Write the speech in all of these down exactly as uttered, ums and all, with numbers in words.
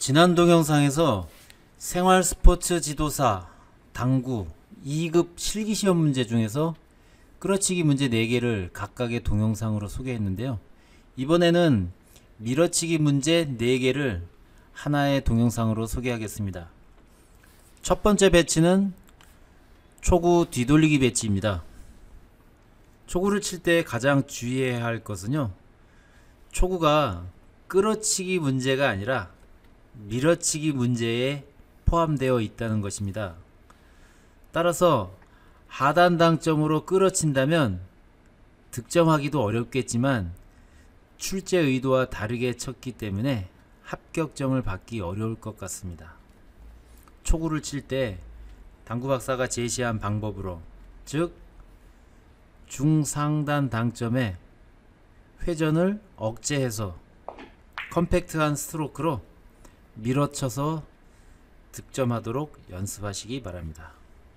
지난 동영상에서 생활스포츠 지도사 당구 이 급 실기시험 문제 중에서 끌어치기 문제 네 개를 각각의 동영상으로 소개했는데요. 이번에는 밀어치기 문제 네 개를 하나의 동영상으로 소개하겠습니다. 첫 번째 배치는 초구 뒤돌리기 배치입니다. 초구를 칠 때 가장 주의해야 할 것은요, 초구가 끌어치기 문제가 아니라 밀어치기 문제에 포함되어 있다는 것입니다. 따라서 하단 당점으로 끌어친다면 득점하기도 어렵겠지만 출제 의도와 다르게 쳤기 때문에 합격점을 받기 어려울 것 같습니다. 초구를 칠 때 당구 박사가 제시한 방법으로, 즉 중상단 당점에 회전을 억제해서 컴팩트한 스트로크로 밀어쳐서 득점하도록 연습하시기 바랍니다.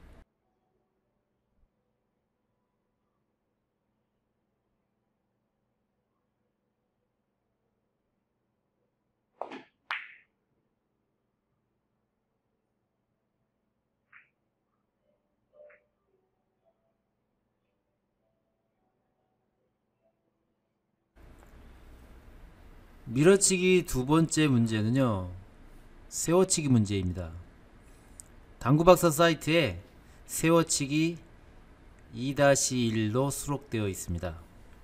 밀어치기 두 번째 문제는요, 세워치기 문제입니다. 당구박사 사이트에 세워치기 이 일로 수록되어 있습니다.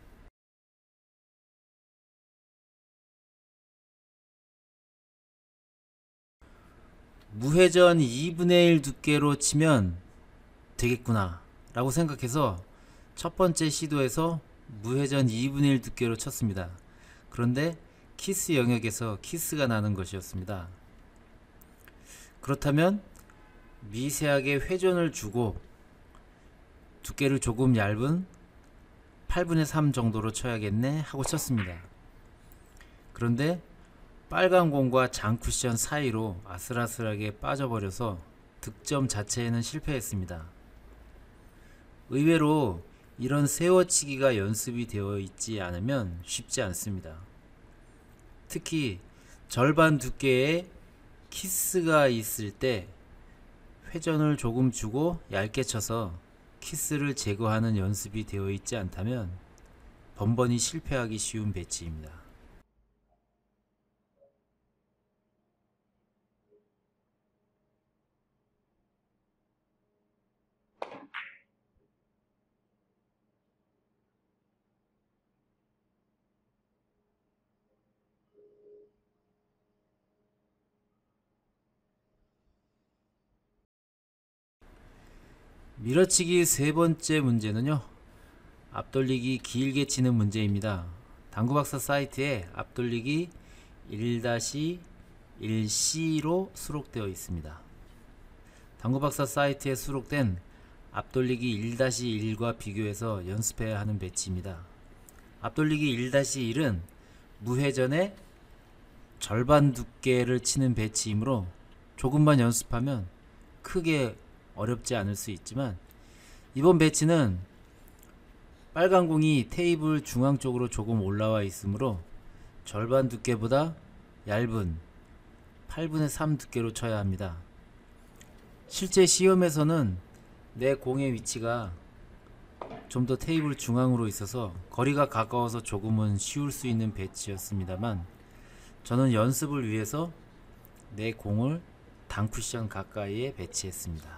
무회전 이분의 일 두께로 치면 되겠구나 라고 생각해서 첫 번째 시도에서 무회전 이분의 일 두께로 쳤습니다. 그런데 키스 영역에서 키스가 나는 것이었습니다. 그렇다면 미세하게 회전을 주고 두께를 조금 얇은 팔분의 삼 정도로 쳐야겠네 하고 쳤습니다. 그런데 빨간 공과 장쿠션 사이로 아슬아슬하게 빠져버려서 득점 자체에는 실패했습니다. 의외로 이런 세워치기가 연습이 되어 있지 않으면 쉽지 않습니다. 특히 절반 두께의 키스가 있을 때 회전을 조금 주고 얇게 쳐서 키스를 제거하는 연습이 되어 있지 않다면 번번이 실패하기 쉬운 배치입니다. 밀어치기 세 번째 문제는요, 앞돌리기 길게 치는 문제입니다. 당구박사 사이트에 앞돌리기 일 일 씨로 수록되어 있습니다. 당구박사 사이트에 수록된 앞돌리기 일 일과 비교해서 연습해야 하는 배치입니다. 앞돌리기 일 일은 무회전에 절반 두께를 치는 배치이므로 조금만 연습하면 크게 어렵지 않을 수 있지만, 이번 배치는 빨간 공이 테이블 중앙 쪽으로 조금 올라와 있으므로 절반 두께보다 얇은 팔분의 삼 두께로 쳐야 합니다. 실제 시험에서는 내 공의 위치가 좀 더 테이블 중앙으로 있어서 거리가 가까워서 조금은 쉬울 수 있는 배치였습니다만, 저는 연습을 위해서 내 공을 당쿠션 가까이에 배치했습니다.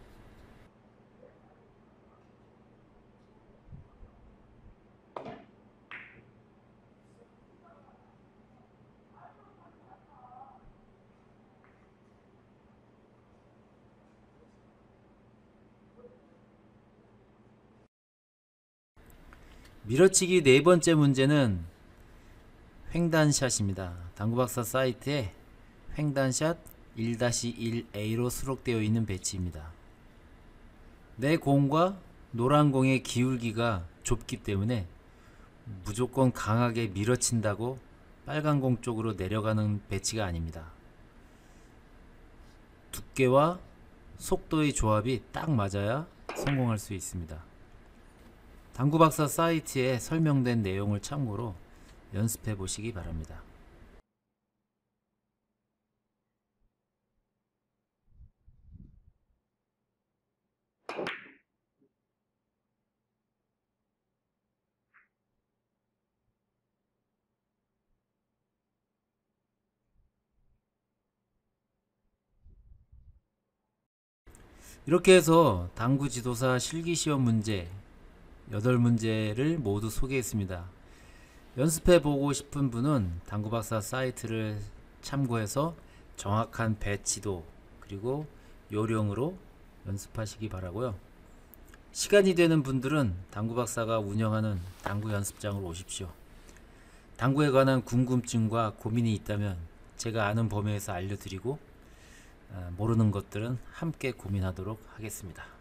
밀어치기 네 번째 문제는 횡단샷입니다. 당구박사 사이트에 횡단샷 일 일 에이로 수록되어 있는 배치입니다. 내 공과 노란 공의 기울기가 좁기 때문에 무조건 강하게 밀어친다고 빨간 공 쪽으로 내려가는 배치가 아닙니다. 두께와 속도의 조합이 딱 맞아야 성공할 수 있습니다. 당구박사 사이트에 설명된 내용을 참고로 연습해 보시기 바랍니다. 이렇게 해서 당구 지도사 실기시험 문제 여덟 문제를 모두 소개했습니다. 연습해 보고 싶은 분은 당구박사 사이트를 참고해서 정확한 배치도 그리고 요령으로 연습하시기 바라고요. 시간이 되는 분들은 당구박사가 운영하는 당구 연습장으로 오십시오. 당구에 관한 궁금증과 고민이 있다면 제가 아는 범위에서 알려드리고 모르는 것들은 함께 고민하도록 하겠습니다.